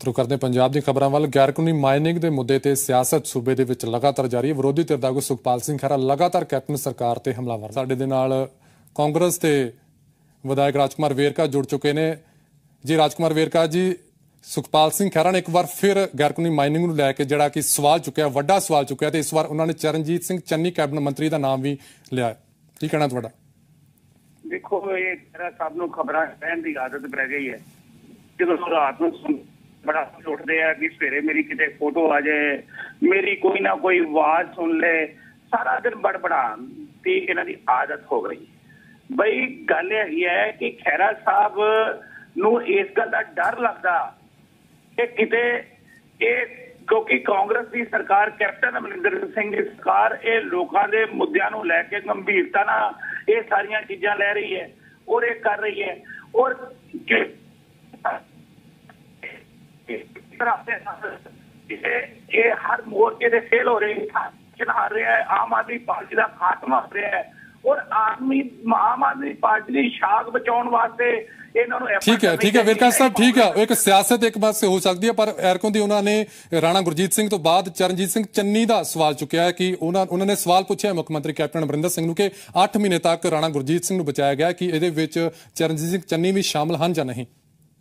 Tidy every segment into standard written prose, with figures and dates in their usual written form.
ਸ਼ੁਰੂ ਕਰਦੇ ਪੰਜਾਬ ਦੀ ਖਬਰਾਂ ਵੱਲ। ਗੈਰ ਕਾਨੂੰਨੀ ਮਾਈਨਿੰਗ ਦੇ ਮੁੱਦੇ ਤੇ ਸਿਆਸਤ ਸੂਬੇ ਦੇ ਵਿੱਚ ਲਗਾਤਾਰ ਜਾਰੀ ਹੈ। ਵਿਰੋਧੀ ਧਿਰ ਦਾ ਆਗੂ ਸੁਖਪਾਲ ਸਿੰਘ ਖਹਿਰਾ ਲਗਾਤਾਰ ਕੈਪਟਨ ਸਰਕਾਰ ਤੇ ਹਮਲਾਵਰ। ਸਾਡੇ ਦੇ ਨਾਲ ਕਾਂਗਰਸ ਦੇ ਵਿਧਾਇਕ ਰਾਜਕੁਮਾਰ ਵੇਰਕਾ ਜੁੜ ਚੁੱਕੇ ਨੇ। ਜੀ ਰਾਜਕੁਮਾਰ ਵੇਰਕਾ जी, ਸੁਖਪਾਲ ਸਿੰਘ ਖਹਿਰਾ ਨੇ ਇੱਕ ਵਾਰ ਫਿਰ ਗੈਰ ਕਾਨੂੰਨੀ ਮਾਈਨਿੰਗ ਨੂੰ ਲੈ ਕੇ ਜਿਹੜਾ ਕਿ ਸਵਾਲ ਚੁੱਕਿਆ, ਵੱਡਾ ਸਵਾਲ ਚੁੱਕਿਆ, ਤੇ ਇਸ ਵਾਰ ਉਹਨਾਂ ਨੇ ਚਰਨਜੀਤ ਸਿੰਘ ਚੰਨੀ ਕੈਬਨਿਟ ਮੰਤਰੀ ਦਾ ਨਾਮ ਵੀ ਲਿਆ। ਕੀ ਕਹਿਣਾ ਤੁਹਾਡਾ? देखो ये खैरा साहब ਨੂੰ ਖਬਰਾਂ ਕਹਿਣ ਦੀ ਆਦਤ ਪੈ ਗਈ ਹੈ। ਜਦੋਂ ਰਾਤ ਨੂੰ ਬੜਾ ਉੱਠਦੇ ਆ ਕਿ ਸਵੇਰੇ ਮੇਰੀ ਕਿਤੇ ਫੋਟੋ ਆ ਜਾਏ, ਮੇਰੀ ਕੋਈ ਨਾ ਕੋਈ ਆਵਾਜ਼ ਸੁਣ ਲੈ, ਸਾਰਾ ਦਿਨ ਬੜਬੜਾਉਣ ਦੀ ਇਹਨਾਂ ਦੀ ਆਦਤ ਹੋ ਗਈ। ਬਈ ਗੱਲ ਇਹ ਹੈ ਕਿ ਖਹਿਰਾ ਸਾਹਿਬ ਨੂੰ ਇਸ ਗੱਲ ਦਾ ਡਰ ਲੱਗਦਾ ਕਿ ਕਿਤੇ ਇਹ ਕਿਉਂਕਿ ਕਾਂਗਰਸ ਦੀ ਸਰਕਾਰ, ਕੈਪਟਨ ਅਮਰਿੰਦਰ ਸਿੰਘ ਦੀ ਸਰਕਾਰ, ਇਹ ਲੋਕਾਂ ਦੇ ਮੁੱਦਿਆਂ ਨੂੰ ਲੈ ਕੇ ਗੰਭੀਰਤਾ ਨਾਲ ਇਹ ਸਾਰੀਆਂ ਚੀਜ਼ਾਂ ਲੈ ਰਹੀ ਹੈ ਔਰ ਇਹ ਕਰ ਰਹੀ ਹੈ। ਔਰ ਇਹ ਹਰ ਮੋਰਚੇ ਦੇ ਫੇਲ ਹੋ ਰਹੇ ਚਲਾ ਰਿਹਾ ਹੈ। ਆਮ ਆਦਮੀ ਪਾਰਟੀ ਦਾ ਖਾਤਮਾ ਹੋ ਰਿਹਾ ਹੈ ਔਰ ਆਮ ਆਦਮੀ ਪਾਰਟੀ ਦੀ ਸ਼ਾਖ ਬਚਾਉਣ ਵਾਸਤੇ ਇਹਨਾਂ ਨੂੰ ਠੀਕ ਹੈ ਵੇਰਕਾ ਸਾਹਿਬ, ਠੀਕ ਹੈ। ਇੱਕ ਸਿਆਸਤ ਇੱਕ ਪਾਸੇ ਹੋ ਸਕਦੀ ਹੈ, ਪਰ ਐਰਕੋਂ ਦੀ ਉਹਨਾਂ ਨੇ ਰਾਣਾ ਗੁਰਜੀਤ ਸਿੰਘ ਤੋਂ ਬਾਅਦ ਚਰਨਜੀਤ ਸਿੰਘ ਚੰਨੀ ਦਾ ਸਵਾਲ ਚੁੱਕਿਆ ਹੈ ਕਿ ਉਹਨਾਂ ਨੇ ਸਵਾਲ ਪੁੱਛਿਆ ਮੁੱਖ ਮੰਤਰੀ ਕੈਪਟਨ ਅਮਰਿੰਦਰ ਸਿੰਘ ਨੂੰ ਕਿ 8 ਮਹੀਨੇ ਤੱਕ ਰਾਣਾ ਗੁਰਜੀਤ ਸਿੰਘ ਨੂੰ ਬਚਾਇਆ ਗਿਆ, ਕਿ ਇਹਦੇ ਵਿੱਚ ਚਰਨਜੀਤ ਸਿੰਘ ਚੰਨੀ ਵੀ ਸ਼ਾਮਲ ਹਨ ਜਾਂ ਨਹੀਂ।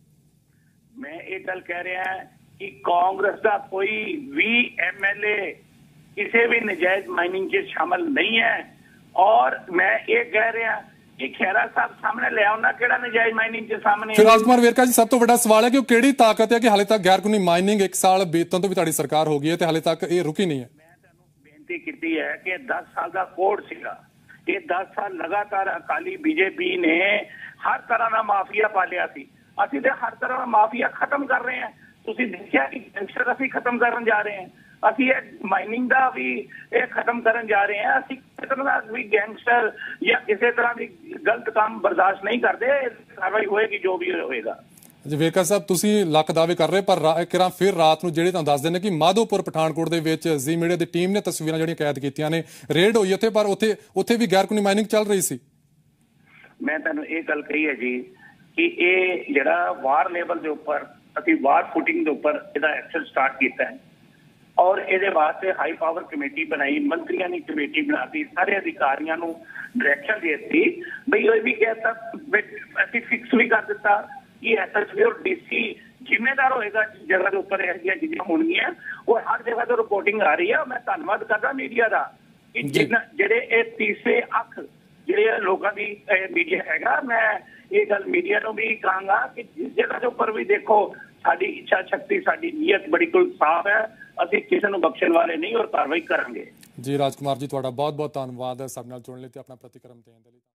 ਮੈਂ ਇਹ ਗੱਲ ਕਹਿ ਰਿਹਾ ਕਿ ਕਾਂਗਰਸ ਦਾ ਕੋਈ ਵੀ ਐਮਐਲਏ ਕਿਸੇ ਵੀ ਨਜਾਇਜ਼ ਮਾਈਨਿੰਗ 'ਚ ਸ਼ਾਮਲ ਨਹੀਂ ਹੈ। ਔਰ ਮੈਂ ਇਹ ਕਹਿ ਰਿਹਾ ਕਿ ਖਹਿਰਾ ਸਾਹਿਬ ਸਾਹਮਣੇ ਲੈ ਆਉਣਾ ਕਿਹੜਾ ਨਜਾਇਜ਼ ਮਾਈਨਿੰਗ ਦੇ ਸਾਹਮਣੇ। ਫਿਰ ਰਾਜਕੁਮਾਰ ਵੇਰਕਾ ਜੀ, ਸਭ ਤੋਂ ਵੱਡਾ ਸਵਾਲ ਹੈ ਕਿ ਉਹ ਕਿਹੜੀ ਤਾਕਤ ਹੈ ਕਿ ਹਾਲੇ ਤੱਕ ਗੈਰ ਕਾਨੂੰਨੀ ਮਾਈਨਿੰਗ 1 ਸਾਲ ਬੀਤਣ ਤੋਂ ਵੀ ਤੁਹਾਡੀ ਸਰਕਾਰ ਹੋ ਗਈ ਹੈ ਤੇ ਹਾਲੇ ਤੱਕ ਇਹ ਰੁਕੀ ਨਹੀਂ ਹੈ। ਮੈਂ ਤੁਹਾਨੂੰ ਬੇਨਤੀ ਕੀਤੀ ਹੈ ਕਿ 10 ਸਾਲ ਦਾ ਕੋਡ ਸੀਗਾ। ਇਹ 10 ਸਾਲ ਲਗਾਤਾਰ ਅਕਾਲੀ ਬੀਜੇਪੀ ਨੇ ਹਰ ਤਰ੍ਹਾਂ ਦਾ ਮਾਫੀਆ ਪਾਲਿਆ ਸੀ। ਅਸੀਂ ਤੇ ਹਰ ਤਰ੍ਹਾਂ ਦਾ ਮਾਫੀਆ ਖਤਮ ਕਰ ਰਹੇ ਹਾਂ। ਤੁਸੀਂ ਦੇਖਿਆ ਕਿ ਗੈਂਗਸਟਰ ਅਸੀਂ ਖਤਮ ਕਰਨ ਜਾ ਰਹੇ ਹਾਂ। ਅਸੀਂ ਇਹ ਮਾਈਨਿੰਗ ਦਾ ਵੀ ਇਹ ਖਤਮ ਕਰਨ ਜਾ ਰਹੇ ਹਾਂ। ਅਸੀਂ ਕਿਸੇ ਤਰ੍ਹਾਂ ਦਾ ਵੀ ਗੈਂਗਸਟਰ ਜਾਂ ਕਿਸੇ ਤਰ੍ਹਾਂ ਦੀ ਗਲਤ ਕੰਮ ਬਰਦਾਸ਼ਤ ਨਹੀਂ ਕਰਦੇ। ਕਾਰਵਾਈ ਹੋਏਗੀ ਜੋ ਵੀ ਹੋਏਗਾ। ਜੀ ਵੇਰਕਾ ਸਾਹਿਬ, ਤੁਸੀਂ ਲੱਖ ਦਾਅਵੇ ਕਰ ਰਹੇ, ਪਰ ਫਿਰ ਰਾਤ ਨੂੰ ਜਿਹੜੇ ਤੁਹਾਨੂੰ ਦੱਸ ਦਿੰਦੇ ਕਿ ਮਾਧੋਪੁਰ ਪਠਾਨਕੋਟ ਦੇ ਵਿੱਚ ਜ਼ੀ ਮੀਡੀਆ ਦੀ ਟੀਮ ਨੇ ਤਸਵੀਰਾਂ ਜਿਹੜੀਆਂ ਕੈਦ ਕੀਤੀਆਂ ਨੇ, ਰੇਡ ਹੋਈ ਉੱਥੇ, ਪਰ ਉੱਥੇ ਵੀ ਗੈਰ ਕਾਨੂੰਨੀ ਮਾਈਨਿੰਗ ਚੱਲ ਰਹੀ ਸੀ। ਮੈਂ ਤੁਹਾਨੂੰ ਇਹ ਗੱਲ ਕਹੀ ਹੈ ਜੀ ਕਿ ਇਹ ਜਿਹੜਾ ਵਾਰ ਲੈਵਲ ਦੇ ਉੱਪਰ ਅਸੀਂ ਵਾਰ ਫੁਟਿੰਗ ਦੇ ਉੱਪਰ ਇਹਦਾ ਐਕਸ਼ਨ ਸਟਾਰਟ ਕੀਤਾ ਹੈ ਔਰ ਇਹਦੇ ਵਾਸਤੇ ਹਾਈ ਪਾਵਰ ਕਮੇਟੀ ਬਣਾਈ, ਮੰਤਰੀਆਂ ਦੀ ਕਮੇਟੀ ਬਣਾਤੀ, ਸਾਰੇ ਅਧਿਕਾਰੀਆਂ ਨੂੰ ਡਾਇਰੈਕਸ਼ਨ ਦੇ ਦਿੱਤੀ। ਬਈ ਉਹ ਵੀ ਕਹਿਤਾ, ਅਸੀਂ ਫਿਕਸ ਵੀ ਕਰ ਦਿੱਤਾ ਕਿ ਐਸਐਸਪੀ ਔਰ ਡੀਸੀ ਜ਼ਿੰਮੇਦਾਰ ਹੋਏਗਾ ਜਿਸ ਜਗ੍ਹਾ ਦੇ ਉੱਪਰ ਇਹ ਜਿਹੀਆਂ ਚੀਜ਼ਾਂ ਹੋਣਗੀਆਂ। ਉਹ ਹਰ ਜਗ੍ਹਾ ਤੋਂ ਰਿਪੋਰਟਿੰਗ ਆ ਰਹੀ ਹੈ। ਮੈਂ ਧੰਨਵਾਦ ਕਰਦਾ ਮੀਡੀਆ ਦਾ ਕਿ ਜਿਹੜੇ ਇਹ ਤੀਸਰੇ ਅੱਖ ਜਿਹੜੇ ਲੋਕਾਂ ਦੀ ਮੀਡੀਆ ਹੈਗਾ। ਮੈਂ ਇਹ ਗੱਲ ਮੀਡੀਆ ਨੂੰ ਵੀ ਕਹਾਂਗਾ ਕਿ ਜਿਸ ਜਗ੍ਹਾ ਦੇ ਉੱਪਰ ਵੀ ਦੇਖੋ, ਸਾਡੀ ਇੱਛਾ ਸ਼ਕਤੀ, ਸਾਡੀ ਨੀਅਤ ਬਿਲਕੁਲ ਸਾਫ਼ ਹੈ। ਅਸੀਂ ਕਿਸੇ ਨੂੰ ਬਖਸ਼ਣ ਵਾਲੇ ਨਹੀਂ ਔਰ ਕਾਰਵਾਈ ਕਰਾਂਗੇ। ਜੀ ਰਾਜਕੁਮਾਰ ਜੀ, ਤੁਹਾਡਾ ਬਹੁਤ ਬਹੁਤ ਧੰਨਵਾਦ ਸਾਡੇ ਨਾਲ ਜੁੜਨ ਲਈ ਤੇ ਆਪਣਾ ਪ੍ਰਤੀਕਰਮ ਦੇਣ ਦੇ ਲਈ।